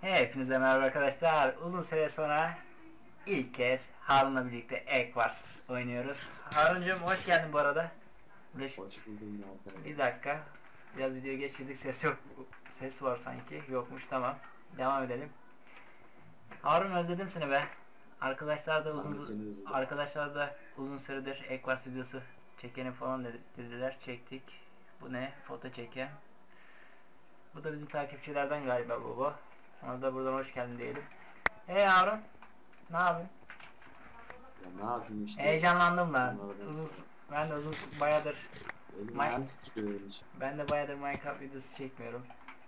Hepinize merhaba arkadaşlar. Uzun süre sonra ilk kez Harun'la birlikte Egg oynuyoruz. Harun'cum hoş geldin bu arada. Hoş buldum ya. Bir dakika. Biraz video geçirdik, ses yok. Ses var sanki. Yokmuş, tamam. Devam edelim. Harun, özledim seni be. Arkadaşlar da uzun süredir Egg videosu çekelim falan dediler. Çektik. Bu ne? Foto çeken. Bu da bizim takipçilerden galiba bu. Ona da buradan hoş geldin diyelim. Harun, ne yapıyorsun? Ya ne yapayım işte. Heyecanlandım lan. Ben de uzun bayağıdır ben de bayağıdır Minecraft videosu çekmiyorum.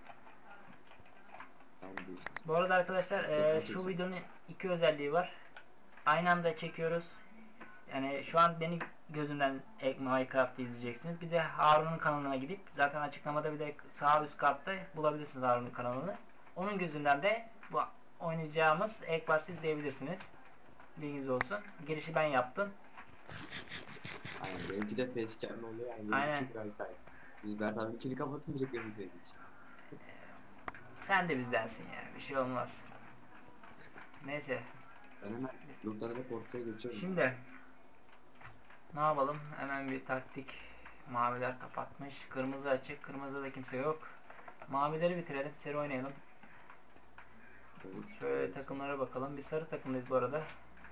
Bu arada arkadaşlar şu videonun iki özelliği var. Aynı anda çekiyoruz. Yani şu an beni gözümden Minecraft'ı izleyeceksiniz. Bir de Harun'un kanalına gidip zaten açıklamada bir de sağ üst katta bulabilirsiniz Harun'un kanalını. Onun gözünden de bu oynayacağımız Egg izleyebilirsiniz. Bilginiz olsun. Girişi ben yaptım. Aynen, benimki de facecam oluyor yani. Aynen. Biraz daha. Bizler tabii ikili kapatın direkt benimki için. Sen de bizdensin ya. Bir şey olmaz. Neyse. Ben hemen yurtlara da ortaya geçiyorum. Şimdi ne yapalım? Hemen bir taktik. Maviler kapatmış. Kırmızı açık. Kırmızıda kimse yok. Mavileri bitirelim. Seri oynayalım. Şöyle takımlara bakalım. Bir sarı takımdayız bu arada.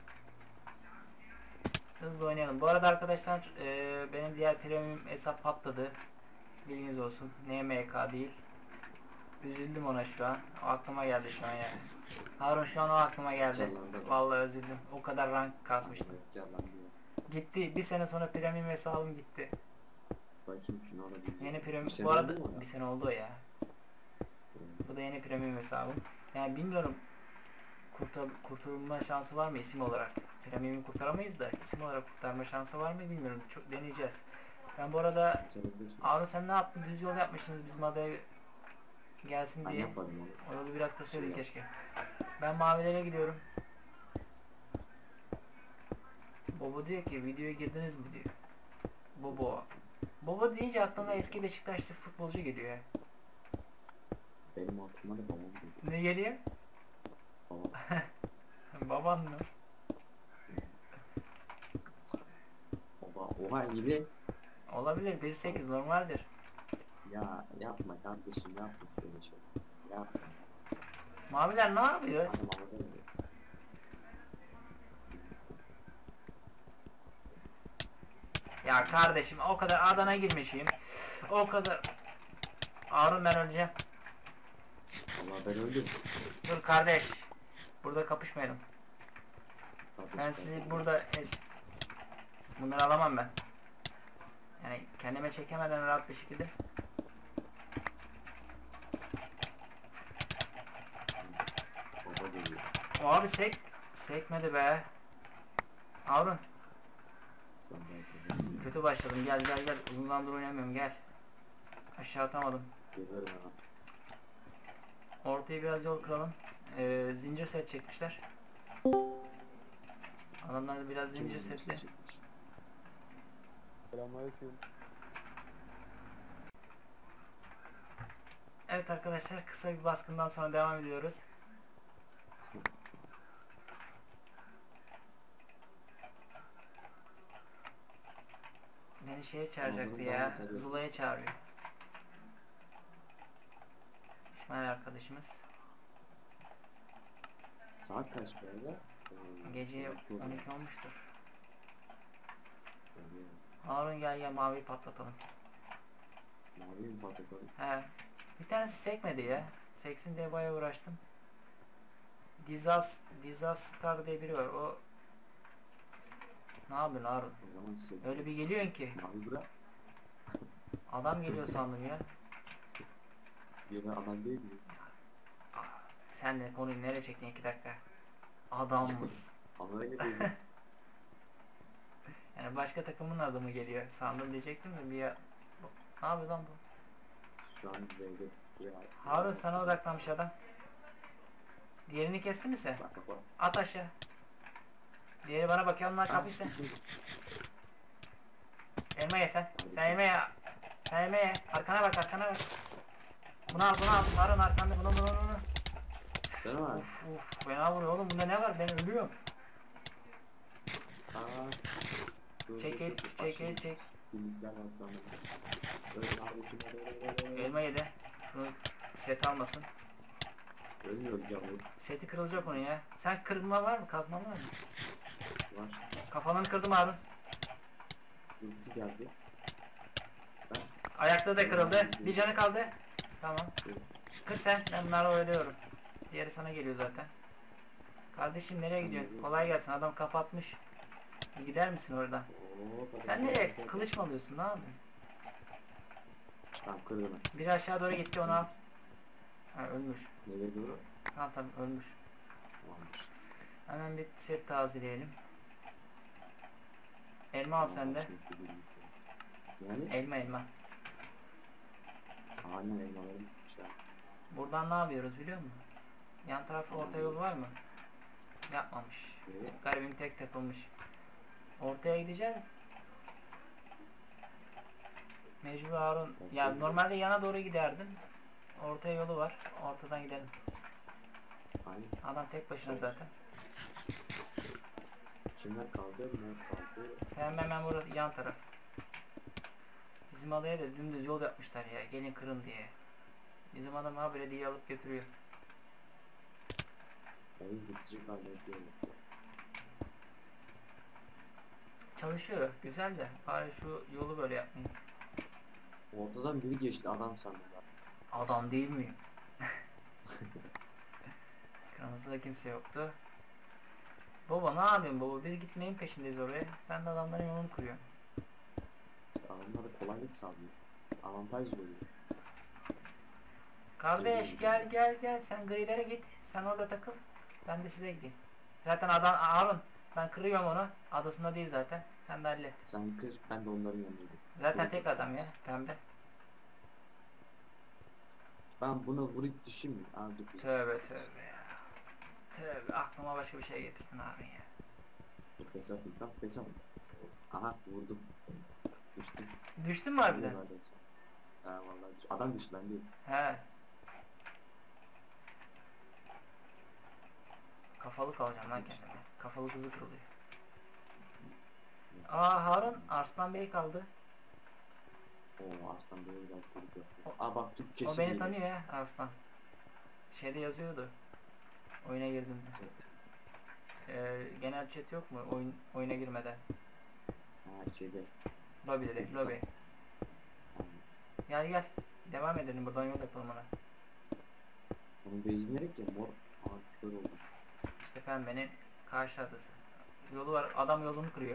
Hızlı oynayalım. Bu arada arkadaşlar benim diğer premium hesap patladı. Bilginiz olsun. NMK değil. Üzüldüm ona şu an. O aklıma geldi şu an yani. Harun, şu an o aklıma geldi. Vallahi üzüldüm. O kadar rank kasmıştım. Gitti. Bir sene sonra premium hesabım gitti. Bakayım şunu alabilirim. Yeni premium. Bu arada bir sene oldu o ya. Bu da yeni premium hesabım. Yani bilmiyorum, kurtulma şansı var mı isim olarak? Premium'u kurtaramayız da isim olarak kurtarma şansı var mı bilmiyorum. Çok deneyeceğiz. Ben bu arada Harun, sen ne yaptın? Düz yol yapmışsınız bizim adaya gelsin diye. O yolu biraz kısaydın keşke. Ben mavilere gidiyorum. Bobo diyor ki videoya girdiniz mi diyor. Bobo deyince aklıma eski Beşiktaşlı futbolcu geliyor. Benim aklıma da babam geliyor. Ne geliyor? Babam. Baban mı? Baba, oha iyi. Olabilir, 1.8 normaldir. Ya yapma kardeşim, yapma şöyle şey. Yapma. Maviler ne yapıyor? Ya kardeşim, o kadar Adana girmişim. O kadar. Harun, ben öleceğim. Allah, ben öldüm. Dur kardeş. Burada kapışmayalım. Ben sizi burada bunları alamam ben. Yani kendime çekemeden rahat bir şekilde. Baba geliyor. O abi sekmedi be. Harun. Kötü başladım. Gel. Uzun zamandır oynamıyorum, gel. Aşağı atamadım. Ortaya biraz yol kıralım. Zincir set çekmişler. Adamlar da biraz zincir setli. Selamünaleyküm. Evet arkadaşlar, kısa bir baskından sonra devam ediyoruz. Beni şeye çağıracaktı ya. Zula'ya çağırıyor. İsmail arkadaşımız. Saat kaç böyle? Gece 12 olmuştur. Harun, gel mavi patlatalım. Mavi mi patlatalım? He. Bir tanesi sekmedi ya. Seksin diye bayağı uğraştım. Disaster diye biri var. O ne yapıyorsun Harun? Öyle bir geliyorsun ki. Adam geliyor sandım ya. Yine adam değil mi? Sen de konuyu nereye çektin 2 dakika? Adamız. Yani başka takımın adamı geliyor sandım diyecektim de bir ne yapıyor lan bu? Şu an Harun, sana odaklanmış adam. Diğerini kesti mi sen? Bak. At aşağı. Diğeri bana bakıyor, onlar kapıysa. Elma ye sen. Sen elma ye. Arkana bak. Bunu al. Harun arkanda. Bunu. Canım var. Uf fena vuruyor oğlum, bunda ne var, ben ölüyorum. Aa. Çekil, çekil, çek. Kimlikler var şu anda. Öyle kardeşim, öyle. Elma yedi. Şunu set almasın. Ölmüyor canım. Seti kırılacak onun ya. Sen kırılma var mı? Kazma var mı? Var. Kafalarını kırdım Harun. Hızlısı geldi. Ben Ayakları da kırıldı. Bir canı kaldı. Tamam. Kır sen. Ben bunları oynuyorum. Diğeri sana geliyor zaten. Kardeşim nereye gidiyorsun? Kolay gelsin. Adam kapatmış. Gider misin oradan? Sen nereye? Kılıç mı alıyorsun? Ne yapıyorsun? Tamam kırdım. Biri aşağı doğru gitti, onu al. Ha, ölmüş. Nereye doğru? Tamam tamam, ölmüş. Tamamdır. Hemen bir set tazeleyelim. Elma al sen de. Yani? Elma elma. Aynen elmalarım tutmuş ya. Buradan ne yapıyoruz biliyor musun? Yan tarafı orta yol var mı? Yapmamış. Evet. Garibim tek takılmış. Ortaya gideceğiz. Mecbur Harun. Ya normalde yana doğru giderdim. Orta yolu var. Ortadan gidelim. Aynen. Adam tek başına zaten. Kimler kaldı? Kimler kaldı? Hemen burası yan taraf. Bizim adaya da dümdüz yol yapmışlar ya. Gelin kırın diye. Bizim adam habire diye alıp götürüyor. Oyun bitecek halde diyorum. Çalışıyor. Güzel de. Bari şu yolu böyle yapmayın. Ortadan biri geçti, adam sandım ben. Adam değil miyim? Kırmızıda kimse yoktu. Baba ne yapıyorsun baba? Biz gitmeyin peşindeyiz oraya. Sen de adamların yolunu kırıyorsun. Adamlar da kolaylık sağlıyor. Avantaj veriyor. Kardeş gel gel gel. Sen grilere git. Sen orada takıl. Ben de size gideyim. Zaten adam Harun. Ben kırıyorum onu. Adasında değil zaten. Sen de hallet. Sen kır, ben de onların yanındayım. Zaten tek adam ya. Pembe. Ben buna vurup düşeyim mi? Abi dur. Tövbe tövbe ya. Tövbe, aklıma başka bir şey getirdin abi ya. Fesat insan fesat. Aha vurdum. Düştüm. Düştün mü harbiden? Ha vallahi adam düştü, ben değil. He. Kafalı kalacağım lan kendime. Kafalı kızı kırılıyor. Aa Harun, Arslan Bey kaldı. Oo Arslan böyle biraz grup yapıyor. Aa bak Türk kesin. O beni tanıyor ya Arslan. Şeyde yazıyordu. Oyuna girdim. Genel chat yok mu? Oyuna girmeden. Ha şeyde. Lobby dedi, lobby. Gel gel. Devam edelim, buradan yol yapalım ona. Onun bezi nereye ki? Mor. Aa kör oldu. İşte pembenin karşı adası. Yolu var, adam yolunu kırıyor.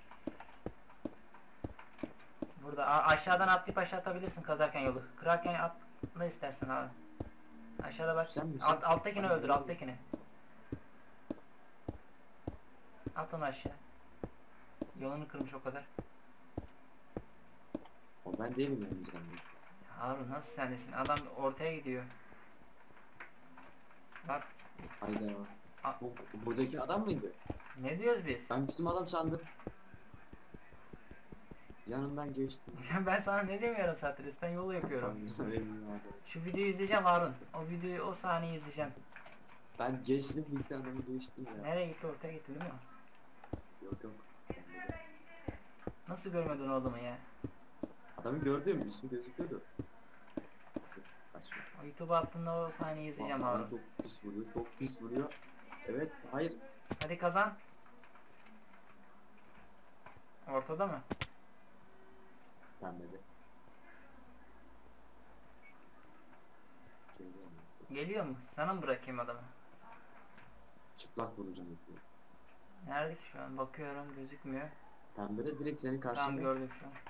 Burada aşağıdan atlayıp aşağı atabilirsin kazarken yolu. Kırarken atla istersen abi. Aşağıda bak. Sen misin? Alttakini öldür, alttakini. At onu aşağı. Yolunu kırmış o kadar. O ben değilim yani canım. Harun nasıl sendesin? Adam ortaya gidiyor. Bak Hayda. A- Buradaki adam mıydı? ne diyoruz biz? Ben bizim adam sandım. Yanından geçtim. Ben sana ne demiyorum zaten, üstten yolu yapıyorum. Eyvallah. Şu videoyu izleyeceğim Harun. O videoyu, o sahneyi izleyeceğim. Ben geçtim, bir tane adamı geçtim ya. Nereye gitti? Ortaya gitti değil mi? Yok yok. Nasıl görmedin o adamı ya? Adamı gördüm, ismi gözüküyordu. Kaçma. O YouTube'a attığında o sahneyi izleyeceğim Bana Harun. çok pis vuruyor, çok pis vuruyor. Evet, hayır. Hadi kazan. Ortada mı? Pembede. Geliyor mu? Sana mı bırakayım adamı? Çıplak vuracağım yapıyor. Nerede ki şu an? Bakıyorum, gözükmüyor. Pembede direkt senin Tamam, karşında. gördüm şu an.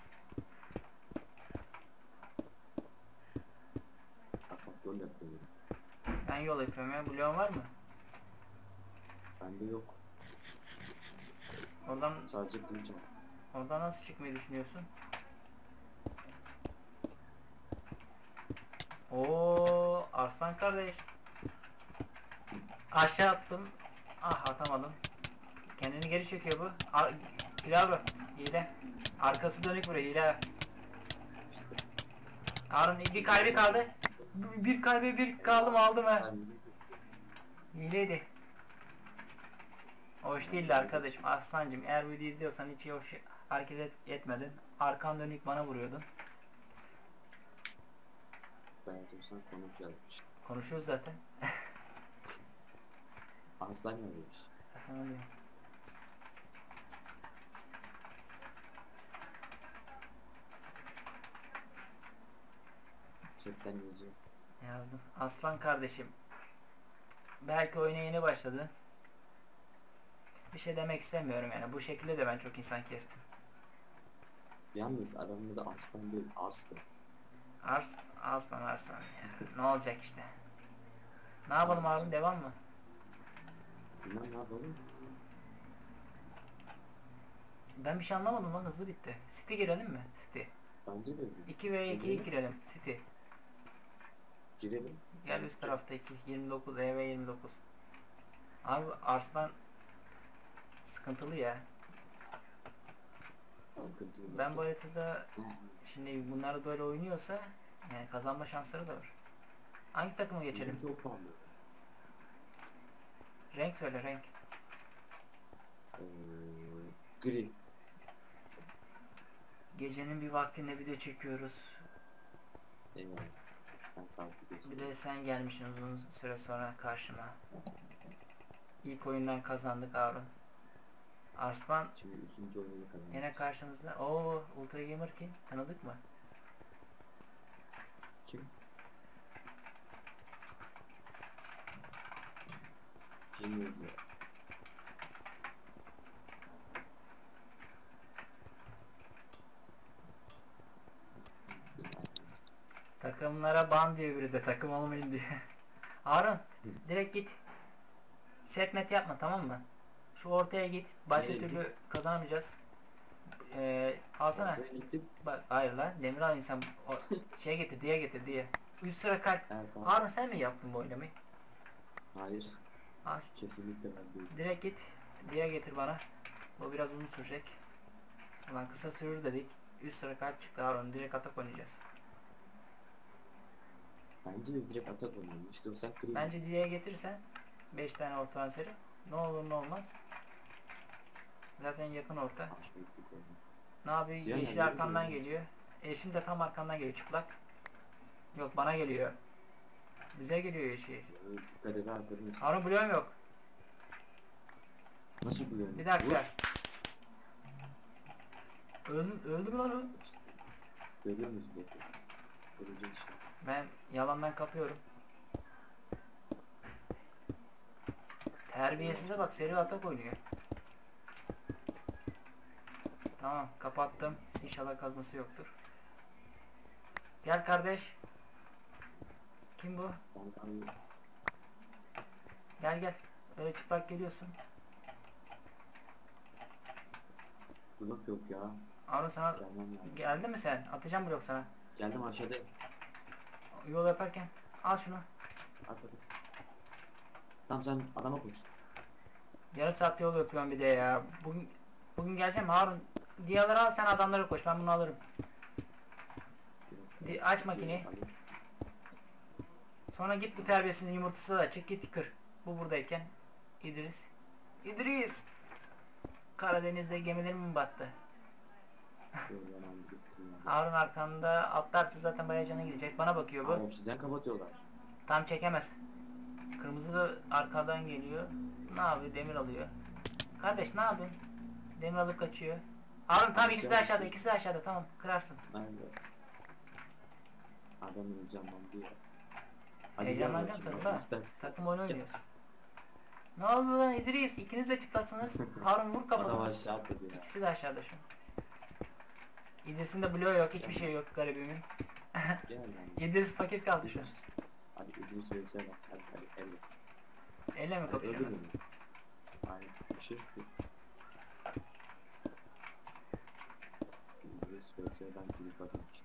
Bak bak yol yapıyor. Ben yol yapıyorum ya. Bloğun var mı? Bende yok. Oradan Sadece kılıcım. nasıl çıkmayı düşünüyorsun? Oo, Arslan kardeş. Aşağı attım. Ah, atamadım. Kendini geri çekiyor bu. Pilav hile. Arkası dönük buraya hile. Harun bir kalbi kaldı. Bir kalbi bir kaldım, aldım ha. Hileydi. Hoş değildi arkadaşım. Aslancım, eğer video izliyorsan hiç hoş hareket etmedin. Arkan dönük bana vuruyordun. Ben sen konuşuyormuş. Konuşuyoruz zaten. Aslan yazmış. Tamam diyor. Chatten yazıyor. Yazdım. Aslan kardeşim. Belki oyuna yeni başladı. Bir şey demek istemiyorum yani. Bu şekilde de ben çok insan kestim. Yalnız adamın da aslan değil, aslan. Aslan ya. Ne olacak işte. Ne yapalım abi, devam mı? Bilmem ne yapalım. Ben bir şey anlamadım lan, hızlı bitti. City girelim mi? City. Bence de 2 ve 2'ye girelim. City. girelim. Gel üst tarafta 2. 29 EV 29. Abi Arslan sıkıntılı ya. Sıkıntılı. Ben bu haritada şimdi bunlar böyle oynuyorsa yani kazanma şansları da var. Hangi takıma geçelim? Çok pahalı. Renk söyle, renk. Gri. Gecenin bir vaktinde video çekiyoruz. Eyvallah. Ben sağlıklı Bir göstereyim. de sen gelmişsin uzun süre sonra karşıma. İlk oyundan kazandık Harun. Arslan Şimdi ikinci oyunu kazandık. yine karşımızda. Oo, Ultra Gamer kim? Tanıdık mı? Kim? Kim yazıyor? Takımlara ban diyor biri de, takım olmayın diye. Harun direkt git. Setmet yapma, tamam mı? Şu ortaya git. Başka Nereye türlü kazanamayacağız. Alsana. Ortaya gittim. Bak hayır lan. Demir al insan. Şey getir, diye getir diye. Üst sıra kalp. Evet, tamam. Harun sen mi yaptın bu oynamayı? Hayır. Al. Kesinlikle ben değilim. Direkt git. Diye getir bana. Bu biraz uzun sürecek. Ulan kısa sürür dedik. Üst sıra kalp çıktı Harun. Direkt atak oynayacağız. Bence de direkt atak oynayalım. İşte o sen kırayım. Bence diye getirsen 5 tane orta seri. Ne olur ne olmaz. Zaten yakın orta. Aşk ettik oyunu. Ne yapıyor? Diğer Yeşil nerede arkandan görüyoruz? geliyor. Yeşil de tam arkandan geliyor, çıplak. Yok, bana geliyor. Bize geliyor yeşil. Dikkat et arkadan. Harun bloğum yok. Nasıl buluyorum? Bir dakika. Öldü mü lan o? Görüyor musun bu? Göreceğiz işte. Ben yalandan kapıyorum. Terbiyesize bak, seri atak oynuyor. Tamam, kapattım. İnşallah kazması yoktur. Gel kardeş. Kim bu? Ben Gel gel. Öyle çıplak geliyorsun. blok yok ya. Harun sana Gelmem lazım. geldi mi sen? Atacağım blok sana. Geldim aşağıdayım. Yol yaparken. Al şunu. At at. Tamam sen adama koş. Yarım saat yol yapıyorum bir de ya. Bugün geleceğim Harun. Diyaları al, sen adamları koş. Ben bunu alırım. Aç makineyi. Sonra git bu terbiyesizin yumurtası da çık, git kır. Bu buradayken. İdris. İdris! Karadeniz'de gemilerim mi battı? Harun arkanda atlarsa zaten bayağı canı gidecek. Bana bakıyor bu. Obsidian kapatıyorlar. Tam çekemez. Kırmızı da arkadan geliyor. Ne yapıyor? Demir alıyor. Kardeş ne yapıyorsun? Demir alıp kaçıyor. Harun tam ikisi de aşağıda, ikisi de aşağıda, tamam kırarsın. Ben de. Adam heyecanlandı ya. Heyecanlanacağım bakayım, tabii lan. istersen. Takım oyunu oynuyorsun. Ne oldu lan İdris? İkiniz de çıplaksınız. Harun vur Adam kafadan. aşağı atladı ya. İkisi de aşağıda şu. İdris'in de bloğu yok, hiçbir şey yok garibimin. Gel lan. İdris paket kaldı şu an. Hadi İdris Veysel bak. Hadi elle. Elle mi Hadi öldür kapışıyorsunuz? beni. Hayır. Bir şey yok. İdris Veysel'den klip atmak için.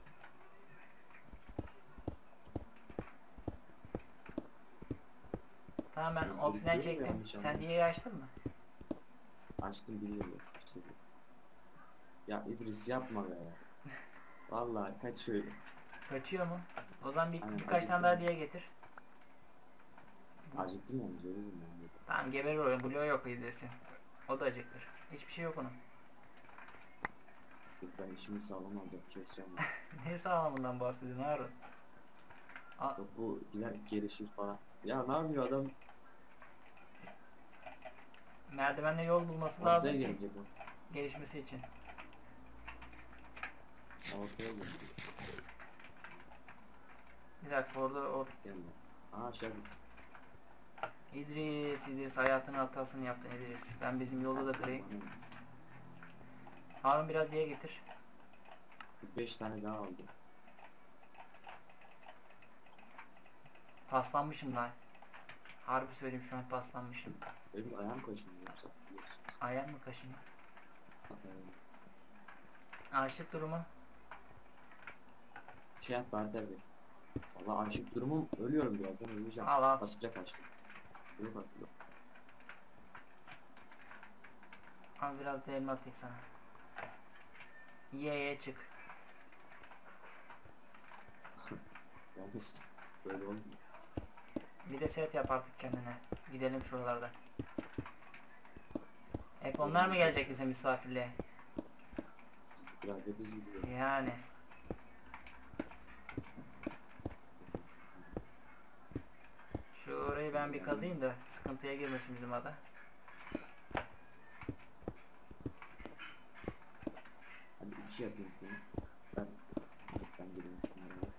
Tamam, ben Öldürdüm obsidian ya, çektim. yanlış Sen anlamadım. diyeyi açtın mı? Açtım biliyorum. Bir şey yok. Ya İdris yapma be. Vallahi kaçıyor. Kaçıyor mu? O zaman Aynen, birkaç tane acıktım. daha diye getir. Acıktım yalnız öyle mi? Tamam geberir oyun. Bloğu yok İdris'in. O da acıktır. Hiçbir şey yok onun. Ben işimi sağlam aldım. Keseceğim ben. Ne sağlamından bahsediyorsun Harun? Yok bu gider gelişir falan. Ya ne yapıyor adam? Merdivenle yol bulması Ortaya lazım ki gelecek o. gelişmesi için. Ortaya gelecek. Bir dakika orada Gelme. Aa aşağı düştü. İdris hayatının hatasını yaptın İdris. Ben bizim yolda da kırayım. Harun biraz diye getir. 5 tane daha aldım. Paslanmışım lan. Harbi söyleyeyim şu an paslanmışım. Benim ayağım kaşınıyor yoksa biliyorsunuz. Ayağım mı kaşındı? Ee, Açlık durumu. Şey yap Berder Bey. Valla aşık durumum ölüyorum birazdan öleceğim. Al al. Basacak aşkım. Yok atıyor. Al biraz da elma atayım sana. Ye çık. Yalnız böyle olmuyor. Bir de set yap artık kendine. Gidelim şuralarda. Hep onlar mı gelecek bize misafirliğe? Biraz da biz gidiyoruz. Yani. Şurayı ben bir kazıyım da sıkıntıya girmesin bizim ada. Hadi 2 yapayım şunu. Ben gireyim şunlara.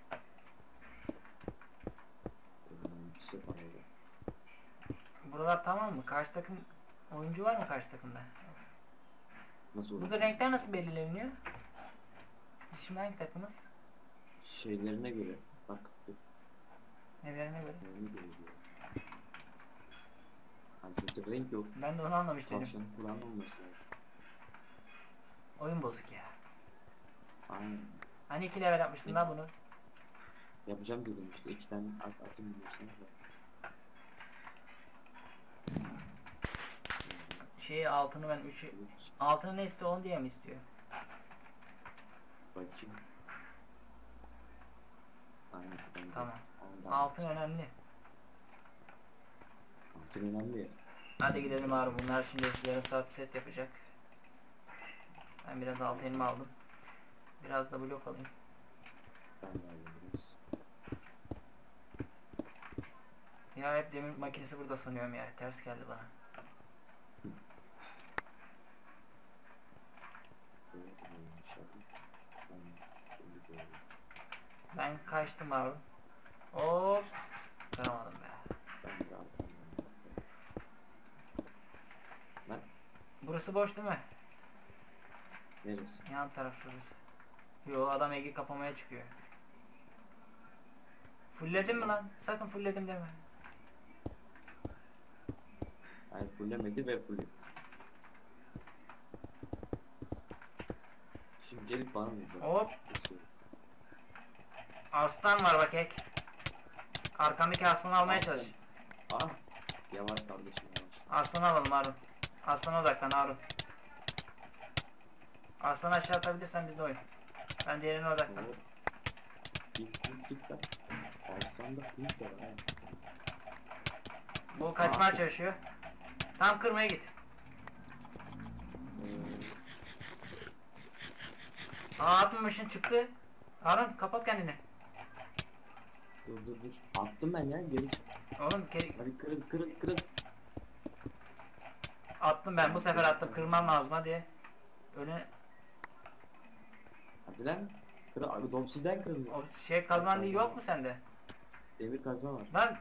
Bir şey var orada. Buralar tamam mı? Karşı takım oyuncu var mı karşı takımda? Nasıl olur? Burada renkler nasıl belirleniyor? Biz şimdi hangi takımız? Şeylerine göre. Bak biz. Nelerine göre? Nelerine göre diyor. Hani burada renk yok. Ben de onu anlamış değilim. Tavşanın Kur'an olması lazım. Oyun bozuk ya. Aynen. Hani 2 level yapmıştın lan bunu? Yapacağım dedim işte 2 tane atayım diyorsun. Şeyi altını ben 3'ü... Altını ne istiyor 10 diye mi istiyor? Bakayım. Aynen. Ben de Tamam. ondan Altın önemli. Altın önemli. Hadi gidelim abi, bunlar şimdi yarım saat set yapacak. Ben biraz altın elime aldım. Biraz da blok alayım. Ben de aldım biraz. Ya hep demir makinesi burada sanıyorum ya. Ters geldi bana. Böyle olmuş abi. Ben böyle Ben kaçtım abi. Hop. Kıramadım be. ben de aldım. Ben Burası boş değil mi? neresi? Yan taraf şurası. Yo, adam Ege kapamaya çıkıyor. Fullledin mi lan? Sakın fullledim deme. Yani fullemedi ve full. Şimdi gelip bana vuracak. Hop. Arslan var bak ek. Arkandaki arslanı almaya Arslan. çalış. Ah! Yavaş kardeşim yavaş. Arslanı alalım Harun. Arslana odaklan Harun. Arslanı aşağı atabilirsen bizde oyun. Ben diğerine odaklan. Hop. Git lan. Arslan da git de var ha. Bu kaçmaya çalışıyor. Tam kırmaya git. Atmamışın çıktı. Harun kapat kendini. Dur. Attım ben ya geri çık. Oğlum Hadi kırın. attım ben, bu sefer attım, kırmam lazım hadi. Öyle Hadi lan. Kır abi domsizden kırılıyor. o şey kazman değil, yok mu sende? Demir kazma var. Lan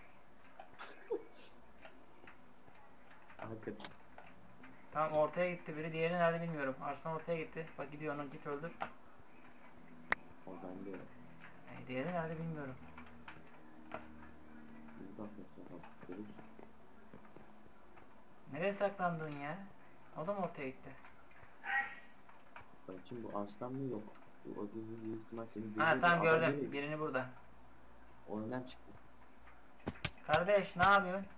Hakikaten. tamam, ortaya gitti biri, diğeri nerede bilmiyorum. Arslan ortaya gitti. Bak gidiyor, onu git öldür. O bende. Diğeri nerede bilmiyorum. Görürsün. Nereye saklandın ya? O da mı ortaya gitti? Bakayım bu arslan mı yok. Bu öbürü büyük ihtimal seni Ha görüyor. tamam, Adam gördüm. nereye? Birini burada. Oyundan çıktı. Kardeş ne yapıyorsun?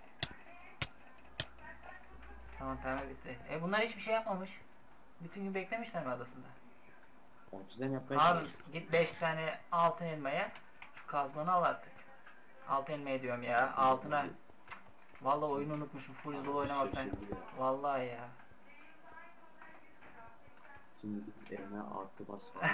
Tamam bitti. Bunlar hiçbir şey yapmamış. Bütün gün beklemişler mi adasında? Omsizden yapmaya Harun çalışıyor. git 5 tane altın elmaya şu kazmanı al artık. Altı elma ediyorum ya. Altına. Vallahi oyunu unutmuşum. Full Zula oynamaktan. Şaşırdı ya. Vallahi ya. Şimdi git evine artı bas falan.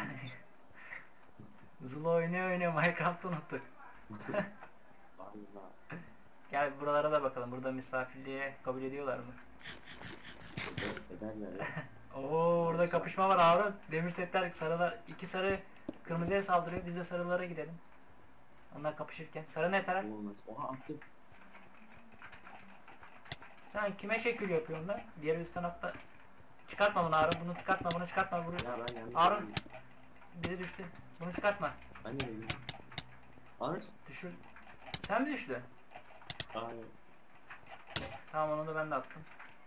Zula oynuyor Minecraft'ı unuttuk. Valla. Gel buralara da bakalım. Burada misafirliğe kabul ediyorlar mı? Ederler ya. Oo, orada kapışma var Harun. Demir setler sarılar. İki sarı kırmızıya saldırıyor. Biz de sarılara gidelim. Onlar kapışırken. Sarı ne taraf? Olmaz. Oha attım. Sen kime şekil yapıyorsun lan? Diğer üstten atla. Çıkartma bunu Harun. Bunu çıkartma. Bunu çıkartma. Bunu... Ya ben yanlış Harun. yaptım. Biri düştü. Bunu çıkartma. Ben de yedim. Arz. Düşür. Sen mi düştün? Aynen. Tamam onu da ben de attım.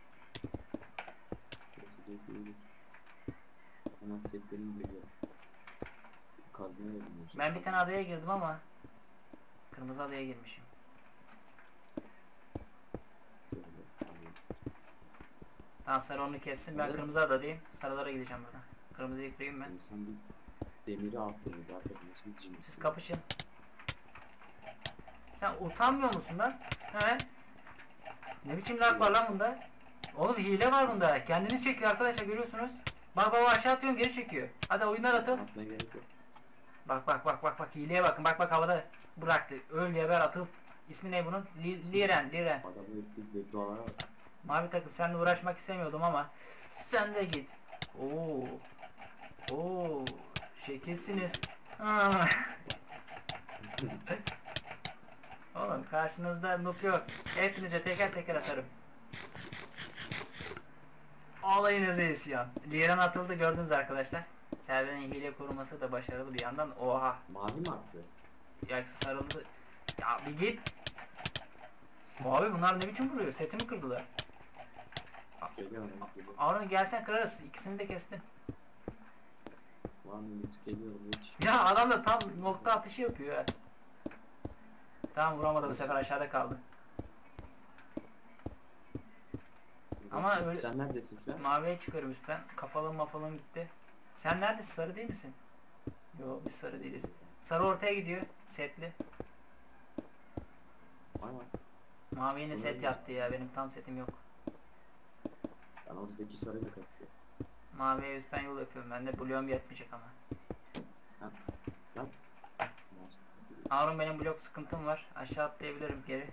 Hemen setlerim geliyor. Şu kazmaya yedim. Ben bir tane adaya girdim ama kırmızı adaya girmişim. Şöyle. Aynen. Tamam sarı onu kessin. Ben Evet. kırmızı adadayım. Sarılara gideceğim buradan. Kırmızıyı kırayım ben. İnsan bir demiri arttırır. Hakikaten nasıl bir cins. Siz kapışın. Sen utanmıyor musun lan? He? Ne biçim lag var lan bunda? Oğlum hile var bunda. Kendini çekiyor arkadaşlar görüyorsunuz. Bak bak aşağı atıyorum geri çekiyor. Hadi oyundan atıl. Atmaya gerek yok. Bak hileye bakın. Bak havada bıraktı. Öl geber atıl. İsmi ne bunun? Liren. Adamı öptük beddualara bak. Mavi takım seninle uğraşmak istemiyordum ama sen de git. Oo, şekilsiniz. Aa. Oğlum karşınızda noob yok. Hepinize teker teker atarım. Olayınıza isyan. Liran atıldı gördünüz arkadaşlar. Servenin hile koruması da başarılı bir yandan. Oha. Mavi mi attı? Ya sarıldı. Ya bir git. Abi bunlar ne biçim vuruyor? Setimi kırdılar. Geliyor Mehmet geliyor. Arun gelsen kırarız. İkisini de kestim. Var Mehmet geliyorum yetiş. Ya adam da tam nokta atışı yapıyor ya. Tamam vuramadı bu sefer aşağıda kaldı. Ama öyle- Sen neredesin şu an? Maviye çıkıyorum üstten. Kafalım gitti. Sen neredesin? Sarı değil misin? Yo biz sarı değiliz. Sarı ortaya gidiyor. Setli. Aynen. Mavi yine set yaptı ya. Benim tam setim yok. Ben oradaki sarıyla kaçıyor. Maviye üstten yol yapıyorum. Ben de bloğum yetmeyecek ama. Lan. Harun benim blok sıkıntım var. Aşağı atlayabilirim geri.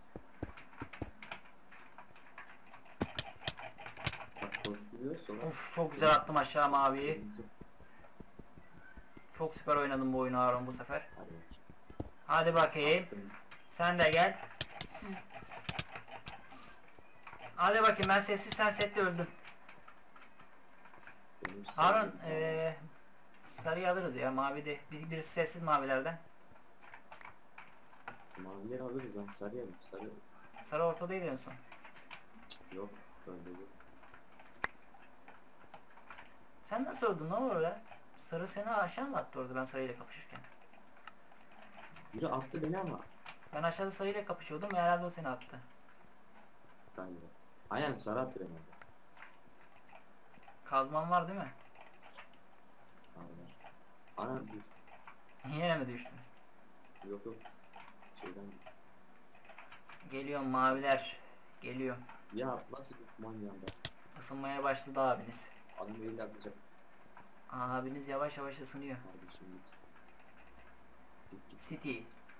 Bak koşturuyor sonra. Uf çok güzel attım aşağı maviyi. Çok süper oynadım bu oyunu Harun bu sefer. Hadi bak. Hadi bakayım. Attım. Sen de gel. Hadi bakayım ben sessiz sen setli öldün. Benim Harun sarıyı- sarıyı alırız ya mavi de. Birisi sessiz mavilerden. Mavileri alırız ben sarıya mı? Sarı Sarı ortadaydı en son. yok. Öyle yok. Sen nasıl öldün lan orada? Sarı seni aşağı mı attı orada ben sarıyla kapışırken? Biri attı beni ama. Ben aşağıda sarıyla kapışıyordum ve herhalde o seni attı. Galiba. Aynen sarı attı beni. Kazman var değil mi? Aynen. Ana düştü. Yine mi düştün? Yok. Şeyden düştü. Geliyorum maviler. Geliyorum. Ya nasıl bir manyanda? Isınmaya başladı abiniz. Adam eliyle atacak. Abiniz yavaş yavaş ısınıyor. Kardeşim git. Git. City.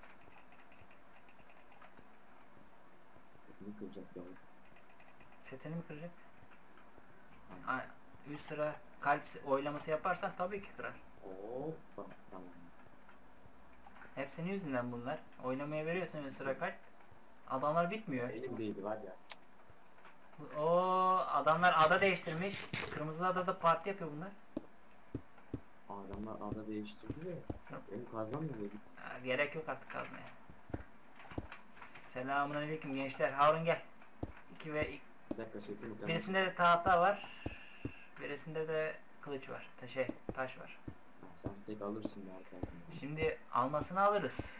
Etini kıracak ya. Setini mi kıracak? Ha, üst sıra kalp oylaması yaparsan tabii ki kırar. Hoppa. Tamam. Hep senin yüzünden bunlar. Oynamaya veriyorsun üst sıra kalp. Adamlar bitmiyor. Elimdeydi var ya. O adamlar ada değiştirmiş. Kırmızı adada parti yapıyor bunlar. Adamlar ada değiştirdi de. Benim kazmam nereye gitti? Ha, gerek yok artık kazmaya. Selamünaleyküm gençler. Harun gel. 2 ve Bir dakika setimi kırmak. birisinde de tahta var. Birisinde de kılıç var. Taş var. Sen tek alırsın ya arkadaşım. Şimdi almasını alırız.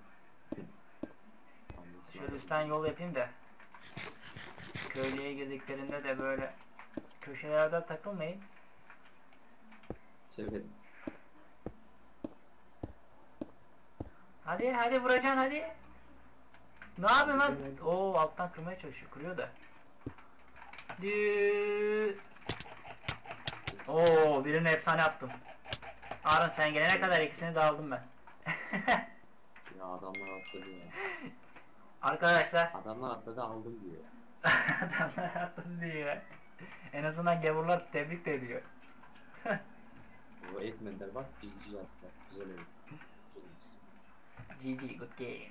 Şöyle üstten yol yapayım da. Köylüye girdiklerinde de böyle köşelerde takılmayın. Severim. Hadi vuracaksın hadi. Ne yapıyorsun lan? Oo, alttan kırmaya çalışıyor. Kırıyor da. Oo, birini efsane attım. Harun sen gelene kadar ikisini de aldım ben. Ya adamlar atladı ya. Arkadaşlar. Adamlar atladı aldım diyor. Adamlar attım diyor. En azından gavurlar tebrik de ediyor. O etmediler bak GG attılar. Güzel oldu. GG, good game.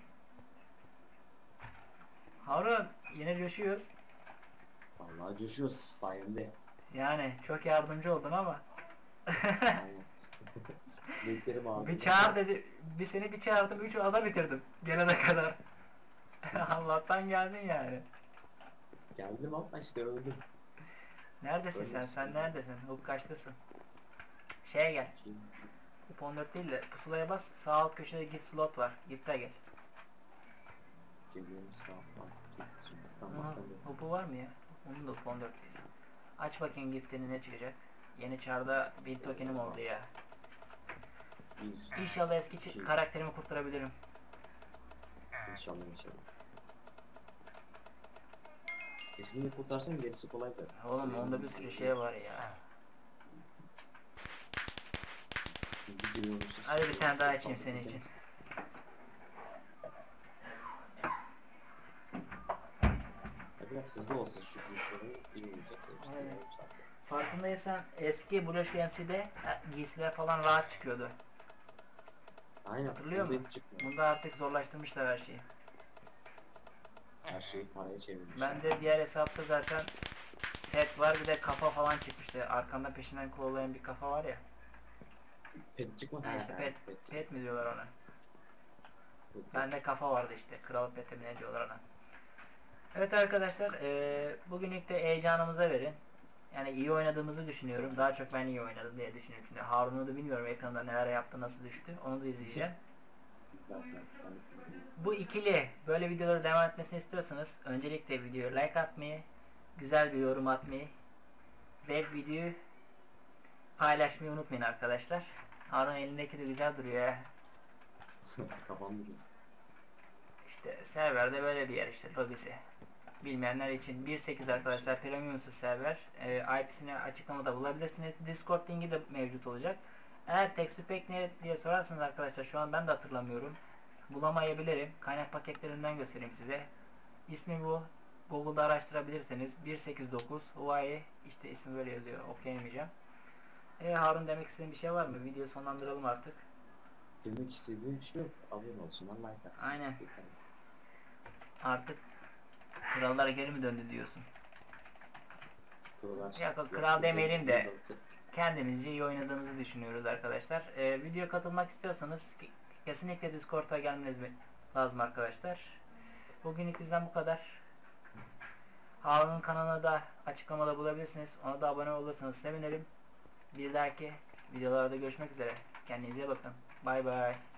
Harun yine coşuyoruz. Vallahi coşuyoruz sayende. Yani çok yardımcı oldun ama. Aynen. Linklerim aldım. Bir çağır dedi. Bir seni bir çağırdım. 3 ada bitirdim. Gelene kadar. Allah'tan geldin yani. Geldim ama işte öldüm. Neredesin sen? Sen neredesin? Hop kaçtasın? Şeye gel. Kim? Hop 14 değil de pusulaya bas. Sağ alt köşede gift slot var. Gift'e gel. Geliyorum sağ ol. Tamam Aha, bakalım. hopu var mı ya? Onun da hop 14'teyiz. Aç bakayım gift'ini ne çıkacak. Yeni çarda bir tokenim oldu ya. Bir. İnşallah eski İki. karakterimi kurtarabilirim. İnşallah inşallah. Esmini kurtarsan gerisi kolay zaten. Oğlum onda bir sürü şey var ya. Hadi bir tane daha açayım senin için. Biraz hızlı olsa şu güçleri iyi olacak. Aynen. Farkındaysan eski Blush MC'de giysiler falan rahat çıkıyordu. Aynen. Hatırlıyor bunda musun? hiç çıkmıyor. Bunda artık zorlaştırmışlar her şeyi. Her şeyi paraya çevirmiş. Ben de diğer hesapta zaten set var, bir de kafa falan çıkmıştı. Arkanda peşinden kovalayan bir kafa var ya. Pet çıkmadı. Ha işte pet mi diyorlar ona. Bende kafa vardı işte. Kral peti mi ne diyorlar ona. Evet arkadaşlar, bugünlük de heyecanımıza verin. Yani iyi oynadığımızı düşünüyorum. Daha çok ben iyi oynadım diye düşünüyorum. Şimdi Harun'u da bilmiyorum ekranda neler yaptı, nasıl düştü. Onu da izleyeceğim. Bu ikili böyle videoları devam etmesini istiyorsanız öncelikle videoya like atmayı, güzel bir yorum atmayı ve videoyu paylaşmayı unutmayın arkadaşlar. Harun elindeki de güzel duruyor ya. Kafam duruyor. İşte serverde böyle bir yer işte, lobisi. Bilmeyenler için 1.8 arkadaşlar, premiumsuz server. IP'sini açıklamada bulabilirsiniz. Discord linki de mevcut olacak. Eğer texture pack ne diye sorarsanız arkadaşlar, şu an ben de hatırlamıyorum. Bulamayabilirim. Kaynak paketlerinden göstereyim size. İsmi bu. Google'da araştırabilirsiniz. 1.8.9 Huawei, işte ismi böyle yazıyor. Okuyameyeceğim. Harun demek istediğin bir şey var mı? Videoyu sonlandıralım artık. Demek istediğim bir şey yok. Abone olsunlar, like atsın. Aynen. Artık krallara geri mi döndü diyorsun? Yok, kral demeyelim de kendimizce iyi oynadığımızı düşünüyoruz arkadaşlar. Videoya katılmak istiyorsanız kesinlikle Discord'a gelmeniz lazım arkadaşlar. Bugünlük bizden bu kadar. Harun'un kanalını da açıklamada bulabilirsiniz. Ona da abone olursanız sevinirim. Bir dahaki videolarda görüşmek üzere. Kendinize bakın. Bay bay.